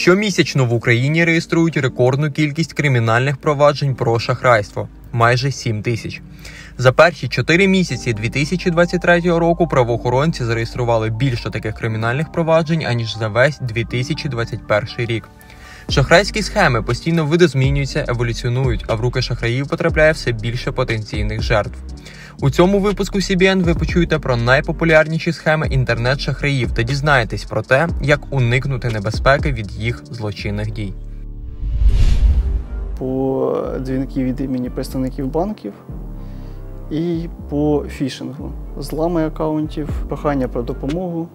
Щомісячно в Україні реєструють рекордну кількість кримінальних проваджень про шахрайство – майже 7 тисяч. За перші 4 місяці 2023 року правоохоронці зареєстрували більше таких кримінальних проваджень, аніж за весь 2021 рік. Шахрайські схеми постійно видозмінюються, еволюціонують, а в руки шахраїв потрапляє все більше потенційних жертв. У цьому випуску CBN ви почуєте про найпопулярніші схеми інтернет-шахраїв та дізнаєтесь про те, як уникнути небезпеки від їх злочинних дій. По дзвінки від імені представників банків і по фішингу, злами акаунтів, прохання про допомогу,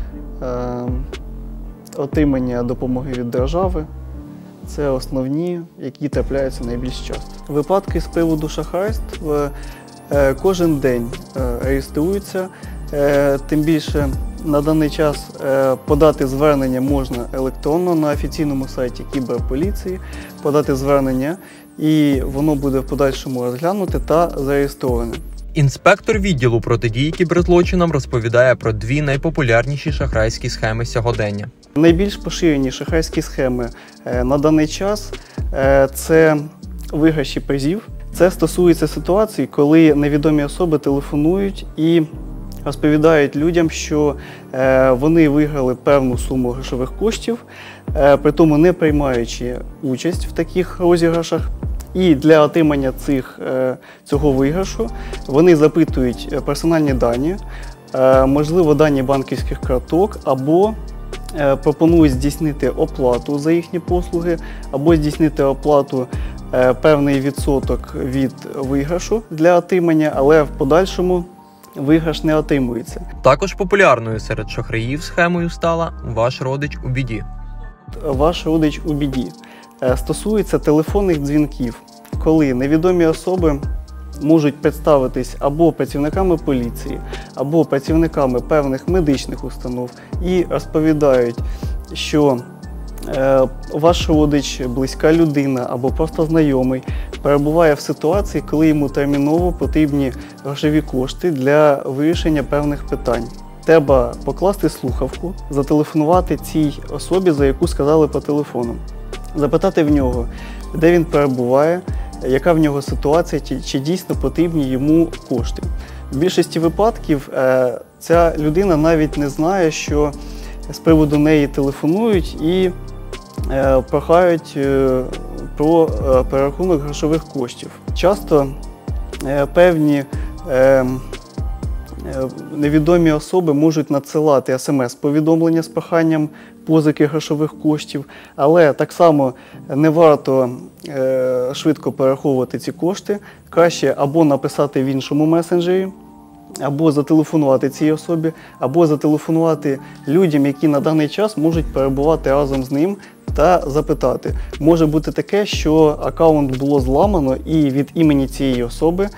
отримання допомоги від держави. Це основні, які трапляються найбільш часто. Випадки з приводу шахрайств кожен день реєструються, тим більше на даний час подати звернення можна електронно на офіційному сайті кіберполіції, подати звернення і воно буде в подальшому розглянуте та зареєстроване. Інспектор відділу протидії кіберзлочинам розповідає про дві найпопулярніші шахрайські схеми сьогодення. Найбільш поширені шахрайські схеми на даний час – це виграші призів. Це стосується ситуацій, коли невідомі особи телефонують і розповідають людям, що вони виграли певну суму грошових коштів, при тому не приймаючи участь в таких розіграшах. І для отримання цього виграшу вони запитують персональні дані, можливо, дані банківських карток, або пропонують здійснити оплату за їхні послуги, або здійснити оплату певний відсоток від виграшу для отримання, але в подальшому виграш не отримується. Також популярною серед шахраїв схемою стала «Ваш родич у біді». «Ваш родич у біді» стосується телефонних дзвінків, коли невідомі особи можуть представитись або працівниками поліції, або працівниками певних медичних установ і розповідають, що ваш родич, близька людина або просто знайомий перебуває в ситуації, коли йому терміново потрібні грошові кошти для вирішення певних питань. Треба покласти слухавку, зателефонувати цій особі, за яку сказали по телефону, запитати в нього, де він перебуває, яка в нього ситуація, чи дійсно потрібні йому кошти. В більшості випадків ця людина навіть не знає, що з приводу неї телефонують і прохають про перерахунок грошових коштів. Часто певні невідомі особи можуть надсилати смс-повідомлення з проханням позики грошових коштів, але так само не варто швидко перераховувати ці кошти. Краще або написати в іншому месенджері, або зателефонувати цій особі, або зателефонувати людям, які на даний час можуть перебувати разом з ним, та запитати. Може бути таке, що аккаунт було зламано і від імені цієї особи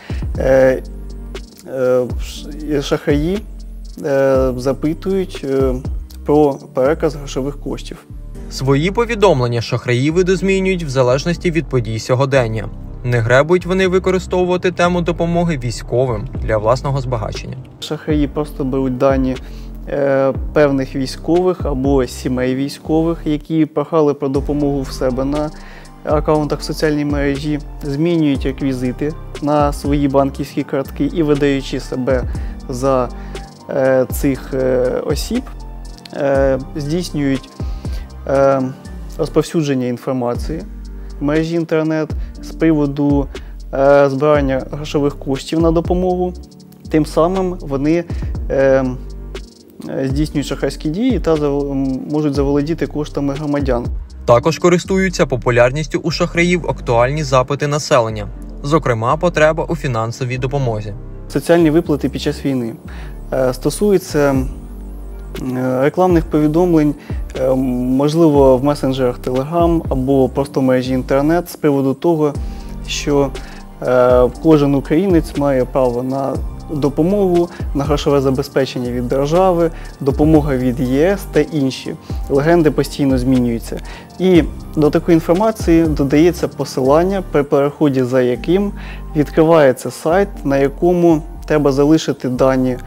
шахраї запитують про переказ грошових коштів. Свої повідомлення шахраї видозмінюють в залежності від подій сьогодення. Не гребують вони використовувати тему допомоги військовим для власного збагачення. Шахраї просто беруть дані певних військових або сімей військових, які прохали про допомогу в себе на аккаунтах в соціальній мережі, змінюють реквізити на свої банківські картки і, видаючи себе за цих осіб, здійснюють розповсюдження інформації в мережі інтернет з приводу збирання грошових коштів на допомогу. Тим самим вони здійснюють шахрайські дії та можуть заволодіти коштами громадян. Також користуються популярністю у шахраїв актуальні запити населення, зокрема потреба у фінансовій допомозі. Соціальні виплати під час війни стосуються рекламних повідомлень, можливо, в месенджерах Telegram або просто в мережі інтернет з приводу того, що кожен українець має право на допомогу, на грошове забезпечення від держави, допомога від ЄС та інші. Легенди постійно змінюються. І до такої інформації додається посилання, при переході за яким відкривається сайт, на якому треба залишити дані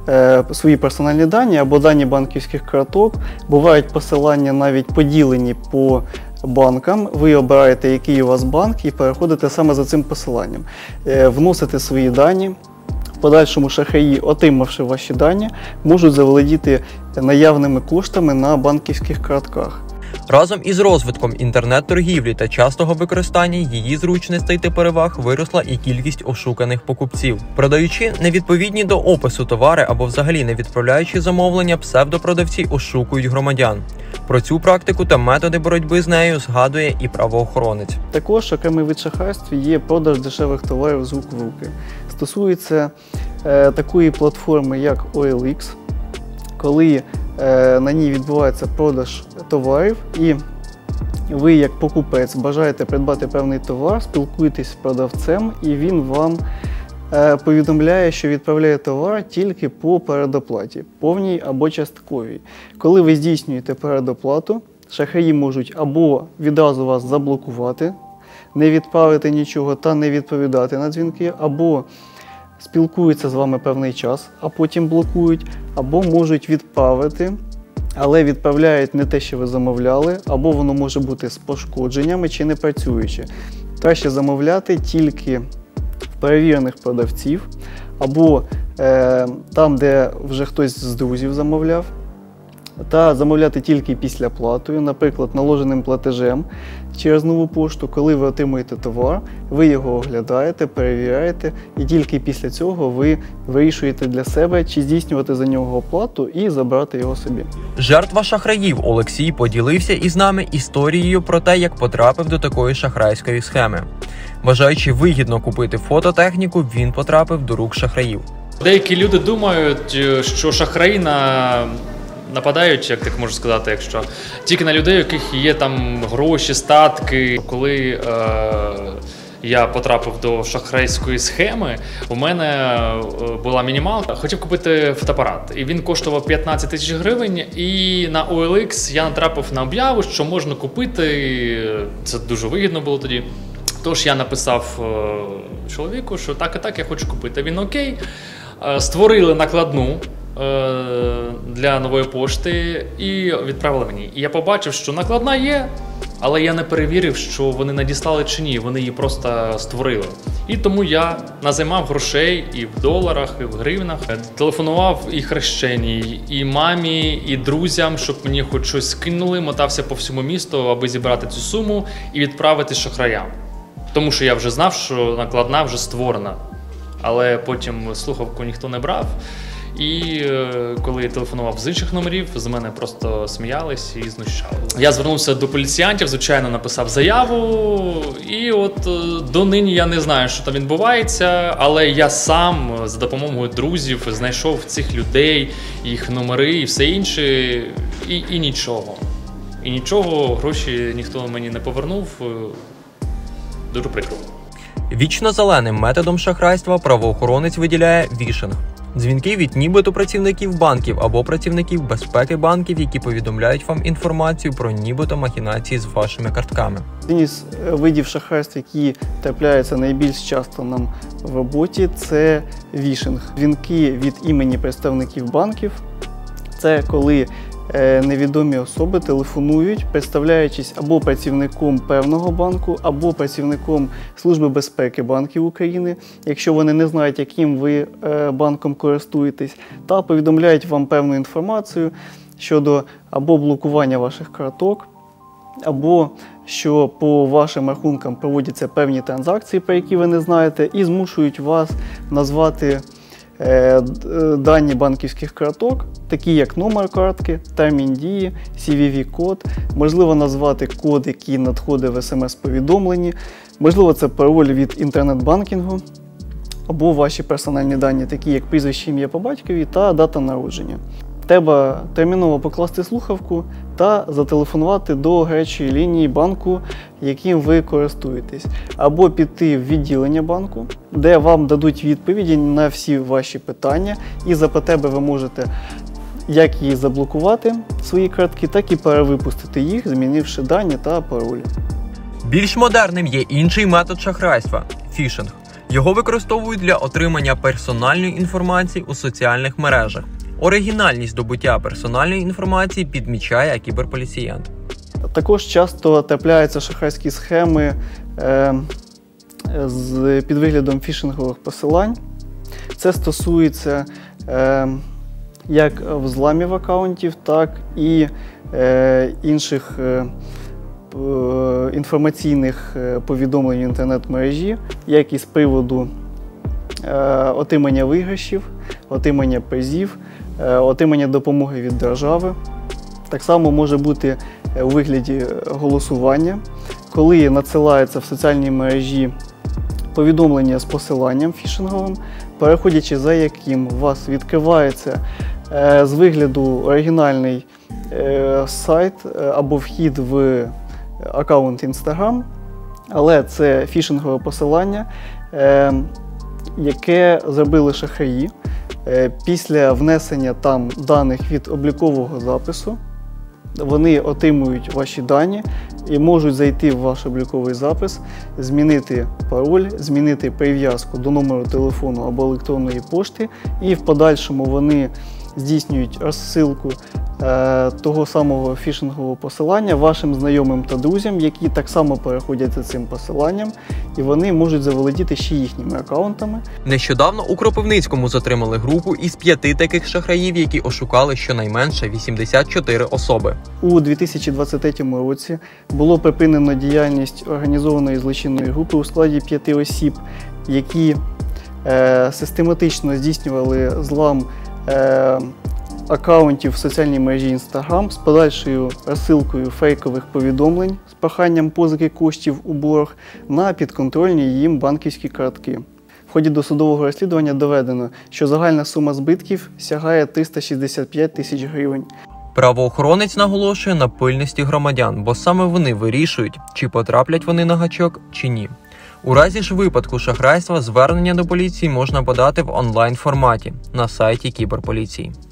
свої персональні дані або дані банківських карток. Бувають посилання навіть поділені по банкам. Ви обираєте, який у вас банк, і переходите саме за цим посиланням. Вносите свої дані. В подальшому шахраї, отримавши ваші дані, можуть заволодіти наявними коштами на банківських картках. Разом із розвитком інтернет-торгівлі та частого використання її зручностей та переваг виросла і кількість ошуканих покупців. Продаючи невідповідні до опису товари або взагалі не відправляючи замовлення, псевдопродавці ошукують громадян. Про цю практику та методи боротьби з нею згадує і правоохоронець. Також окремий вид шахрайств є продаж дешевих товарів з рук в руки. Стосується такої платформи, як OLX, коли на ній відбувається продаж товарів, і ви, як покупець, бажаєте придбати певний товар, спілкуєтесь з продавцем, і він вам повідомляє, що відправляє товар тільки по передоплаті, повній або частковій. Коли ви здійснюєте передоплату, шахраї можуть або відразу вас заблокувати, не відправити нічого та не відповідати на дзвінки, або спілкуються з вами певний час, а потім блокують, або можуть відправити, але відправляють не те, що ви замовляли, або воно може бути з пошкодженнями чи не працюючи. Краще замовляти тільки в перевірених продавців, або там, де вже хтось з друзів замовляв, та замовляти тільки після платою, наприклад, наложеним платежем через нову пошту. Коли ви отримуєте товар, ви його оглядаєте, перевіряєте, і тільки після цього ви вирішуєте для себе, чи здійснювати за нього оплату і забрати його собі. Жертва шахраїв Олексій поділився із нами історією про те, як потрапив до такої шахрайської схеми. Бажаючи вигідно купити фототехніку, він потрапив до рук шахраїв. Деякі люди думають, що шахраї нападають, як так можу сказати, якщо тільки на людей, у яких є там гроші, статки. Коли я потрапив до шахрайської схеми, у мене була мінімалка. Хотів купити фотоапарат, і він коштував 15 тисяч гривень, і на OLX я натрапив на об'яву, що можна купити, це дуже вигідно було тоді. Тож я написав чоловіку, що так і так, я хочу купити. Він окей, створили накладну для нової пошти і відправили мені. І я побачив, що накладна є, але я не перевірив, що вони надіслали чи ні, вони її просто створили. І тому я назаймав грошей і в доларах, і в гривнах. Телефонував і хрещеній, і мамі, і друзям, щоб мені хоч щось скинули, мотався по всьому місту, аби зібрати цю суму і відправити шахраям. Тому що я вже знав, що накладна вже створена, але потім слухавку ніхто не брав. І коли я телефонував з інших номерів, з мене просто сміялись і знущали. Я звернувся до поліціянтів, звичайно, написав заяву, і от донині я не знаю, що там відбувається, але я сам за допомогою друзів знайшов цих людей, їх номери і все інше, і нічого. І нічого, гроші ніхто мені не повернув, дуже прикро. Вічно зеленим методом шахрайства правоохоронець виділяє фішинг. Дзвінки від нібито працівників банків або працівників безпеки банків, які повідомляють вам інформацію про нібито махінації з вашими картками. Один із видів шахрайств, які трапляються найбільш часто нам в роботі, це фішинг. Дзвінки від імені представників банків – це коли невідомі особи телефонують, представляючись або працівником певного банку, або працівником Служби безпеки банків України, якщо вони не знають, яким ви банком користуєтесь, та повідомляють вам певну інформацію щодо або блокування ваших карток, або що по вашим рахункам проводяться певні транзакції, про які ви не знаєте, і змушують вас назвати дані банківських карток, такі як номер картки, термін дії, CVV-код, можливо назвати код, який надходить в смс-повідомленні, можливо це пароль від інтернет-банкінгу, або ваші персональні дані, такі як прізвище, ім'я по батькові та дата народження. Треба терміново покласти слухавку та зателефонувати до гарячої лінії банку, яким ви користуєтесь. Або піти в відділення банку, де вам дадуть відповіді на всі ваші питання, і за потреби ви можете як її заблокувати, свої картки, так і перевипустити їх, змінивши дані та паролі. Більш модерним є інший метод шахрайства – фішинг. Його використовують для отримання персональної інформації у соціальних мережах. Оригінальність здобуття персональної інформації підмічає кіберполіціянт. Також часто трапляються шахрайські схеми під виглядом фішингових посилань. Це стосується як взламів акаунтів, так і інших інформаційних повідомлень в інтернет-мережі, як і з приводу отримання виграшів, отримання призів, отримання допомоги від держави. Так само може бути у вигляді голосування, коли надсилається в соціальній мережі повідомлення з посиланням фішинговим, переходячи за яким у вас відкривається з вигляду оригінальний сайт або вхід в аккаунт Instagram, але це фішингове посилання, яке зробили шахраї після внесення там даних від облікового запису. Вони отримують ваші дані і можуть зайти в ваш обліковий запис, змінити пароль, змінити прив'язку до номеру телефону або електронної пошти, і в подальшому вони здійснюють розсилку того самого фішингового посилання вашим знайомим та друзям, які так само переходять за цим посиланням, і вони можуть заволодіти ще їхніми акаунтами. Нещодавно у Кропивницькому затримали групу із 5 таких шахраїв, які ошукали щонайменше 84 особи. У 2023 році було припинено діяльність організованої злочинної групи у складі 5 осіб, які систематично здійснювали злам акаунтів в соціальній мережі Instagram з подальшою розсилкою фейкових повідомлень з проханням позики коштів у борг на підконтрольні їм банківські картки. В ході досудового розслідування доведено, що загальна сума збитків сягає 365 тисяч гривень. Правоохоронець наголошує на пильності громадян, бо саме вони вирішують, чи потраплять вони на гачок, чи ні. У разі ж випадку шахрайства звернення до поліції можна подати в онлайн-форматі на сайті кіберполіції.